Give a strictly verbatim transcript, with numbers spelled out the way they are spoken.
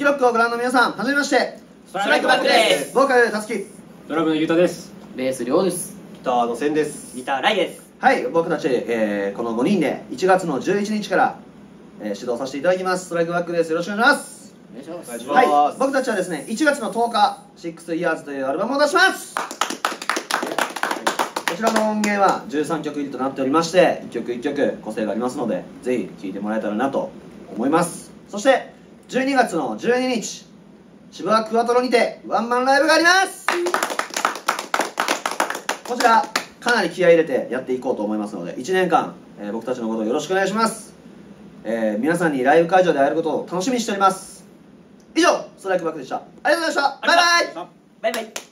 ロックをご覧の皆さん、はじめまして。 ストライクバックです。 ボーカルたつき、 ドラムのゆうたです。 ベースりょうです。 ギターのせんです。 ギターライです。 はい、僕たち、えー、このごにんでいちがつのじゅういちにちから、えー、指導させていただきます。ストライクバックです。よろしくお願いします。 お願いします。 はい、僕たちはですね、いちがつのとおか、シックスイヤーズというアルバムを出します。こちらの音源はじゅうさんきょく入りとなっておりまして、いっきょくいっきょく個性がありますので、ぜひ聴いてもらえたらなと思います。そしてじゅうにがつのじゅうににち、渋谷クワトロにてワンマンライブがあります。こちらかなり気合い入れてやっていこうと思いますので、いちねんかん、えー、僕たちのことをよろしくお願いします。えー、皆さんにライブ会場で会えることを楽しみにしております。以上、ストライクバックでした。ありがとうございました。バイバイ。 バイバイ。